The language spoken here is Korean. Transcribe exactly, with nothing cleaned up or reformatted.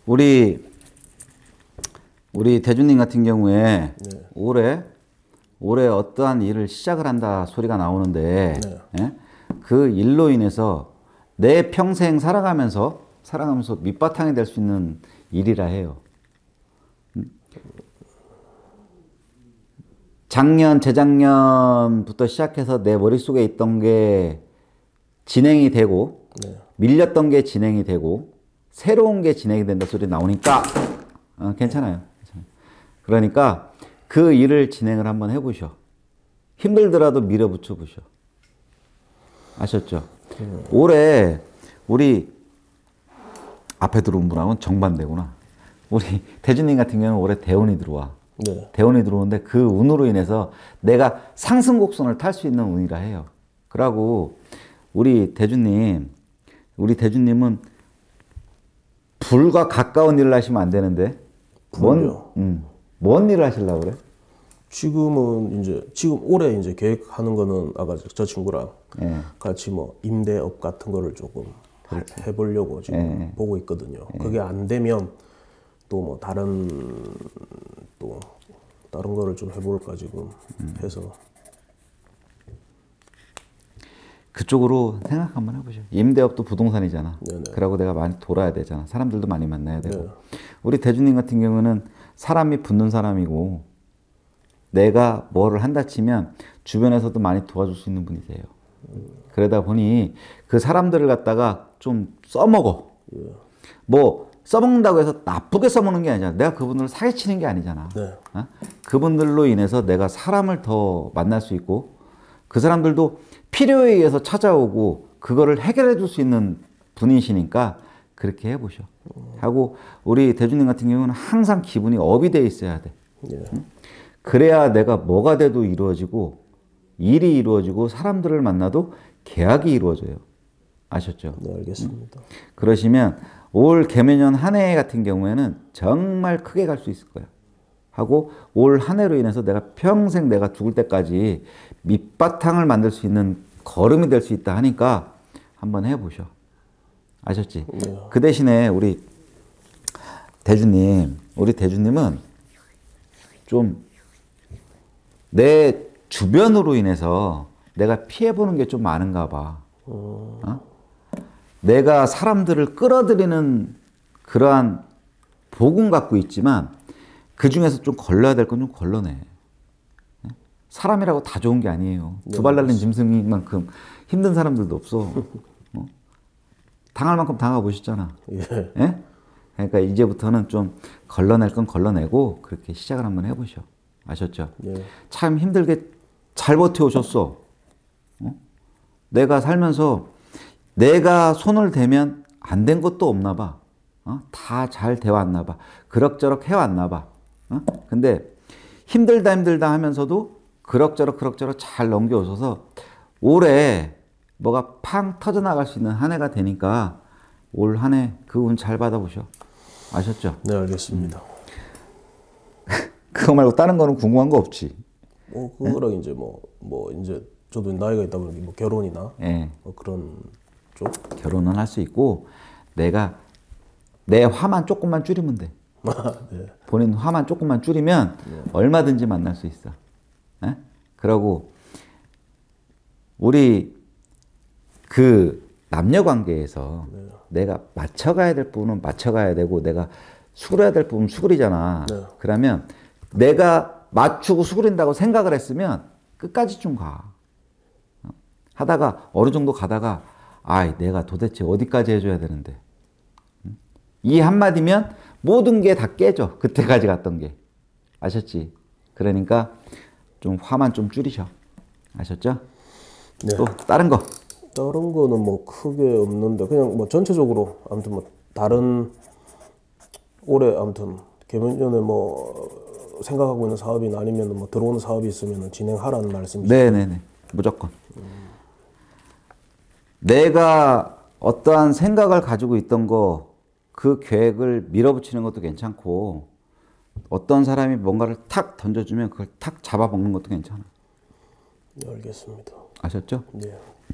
우리 우리 대주님 같은 경우에 네. 올해 올해 어떠한 일을 시작을 한다 소리가 나오는데 네. 예? 그 일로 인해서 내 평생 살아가면서 살아가면서 밑바탕이 될 수 있는 일이라 해요. 작년, 재작년부터 시작해서 내 머릿속에 있던 게 진행이 되고 네. 밀렸던 게 진행이 되고 새로운 게 진행이 된다 소리 나오니까 어, 괜찮아요. 괜찮아요. 그러니까 그 일을 진행을 한번 해보셔. 힘들더라도 밀어붙여 보셔. 아셨죠? 음. 올해 우리 앞에 들어온 분하고는 정반대구나. 우리 대준님 같은 경우는 올해 대운이 들어와. 네. 대운이 들어오는데 그 운으로 인해서 내가 상승곡선을 탈 수 있는 운이라 해요. 그러고 우리 대준님, 우리 대준님은 불과 가까운 일을 하시면 안 되는데 뭔, 음, 뭔 일을 하시려고 그래? 지금은 이제 지금 올해 이제 계획하는 거는 아까 저 친구랑 예. 같이 뭐 임대업 같은 거를 조금 해보려고 지금 예. 보고 있거든요. 예. 그게 안 되면 또 뭐 다른 또 다른 거를 좀 해볼까 지금 음. 해서 그쪽으로 생각 한번 해보죠. 임대업도 부동산이잖아. 네네. 그러고 내가 많이 돌아야 되잖아. 사람들도 많이 만나야 되고. 네. 우리 대주님 같은 경우는 사람이 붙는 사람이고 내가 뭐를 한다 치면 주변에서도 많이 도와줄 수 있는 분이세요. 음. 그러다 보니 그 사람들을 갖다가 좀 써먹어. 예. 뭐 써먹는다고 해서 나쁘게 써먹는 게 아니잖아. 내가 그분들을 사기치는 게 아니잖아. 네. 어? 그분들로 인해서 내가 사람을 더 만날 수 있고 그 사람들도 필요에 의해서 찾아오고 그거를 해결해 줄 수 있는 분이시니까 그렇게 해보셔. 하고 우리 대주님 같은 경우는 항상 기분이 업이 돼 있어야 돼. 예. 응? 그래야 내가 뭐가 돼도 이루어지고 일이 이루어지고 사람들을 만나도 계약이 이루어져요. 아셨죠? 네, 알겠습니다. 응? 그러시면 올 개묘년 한 해 같은 경우에는 정말 크게 갈 수 있을 거야. 하고 올 한 해로 인해서 내가 평생 내가 죽을 때까지 밑바탕을 만들 수 있는 걸음이 될 수 있다 하니까 한번 해보셔. 아셨지? 네. 그 대신에 우리 대주님, 우리 대주님은 좀 내 주변으로 인해서 내가 피해보는 게 좀 많은가 봐. 어? 내가 사람들을 끌어들이는 그러한 복은 갖고 있지만 그 중에서 좀 걸러야 될 건 좀 걸러내. 사람이라고 다 좋은 게 아니에요. 두 발 날린 짐승이만큼 힘든 사람들도 없어. 어? 당할 만큼 당해보셨잖아. 예. 예? 그러니까 이제부터는 좀 걸러낼 건 걸러내고 그렇게 시작을 한번 해보셔. 아셨죠? 예. 참 힘들게 잘 버텨오셨어. 어? 내가 살면서 내가 손을 대면 안 된 것도 없나 봐. 어? 다 잘 되어왔나 봐. 그럭저럭 해왔나 봐. 어? 근데 힘들다 힘들다 하면서도 그럭저럭 그럭저럭 잘 넘겨오셔서 올해 뭐가 팡 터져나갈 수 있는 한 해가 되니까 올 한 해 그 운 잘 받아보셔. 아셨죠? 네, 알겠습니다. 그거 말고 다른 거는 궁금한 거 없지? 뭐 그거랑 네? 이제 뭐 뭐 이제 저도 나이가 있다 보니 뭐 결혼이나 네. 뭐 그런 쪽 결혼은 할 수 있고 내가 내 화만 조금만 줄이면 돼. 네. 본인 화만 조금만 줄이면 네. 얼마든지 만날 수 있어. 에? 그러고 우리 그 남녀 관계에서 네. 내가 맞춰가야 될 부분은 맞춰가야 되고 내가 수그려야 될 부분은 수그리잖아. 네. 그러면 내가 맞추고 수그린다고 생각을 했으면 끝까지 좀 가. 하다가 어느 정도 가다가 아, 내가 도대체 어디까지 해줘야 되는데. 이 한마디면 모든 게 다 깨져. 그때까지 갔던 게. 아셨지? 그러니까 좀 화만 좀 줄이셔. 아셨죠? 네. 또 다른 거. 다른 거는 뭐 크게 없는데 그냥 뭐 전체적으로 아무튼 뭐 다른 올해 아무튼 개면전에 뭐 생각하고 있는 사업이나 아니면 뭐 들어오는 사업이 있으면 진행하라는 말씀이시죠? 네네네. 무조건. 음. 내가 어떠한 생각을 가지고 있던 거 그 계획을 밀어붙이는 것도 괜찮고 어떤 사람이 뭔가를 탁 던져주면 그걸 탁 잡아먹는 것도 괜찮아. 네, 알겠습니다. 아셨죠? 네.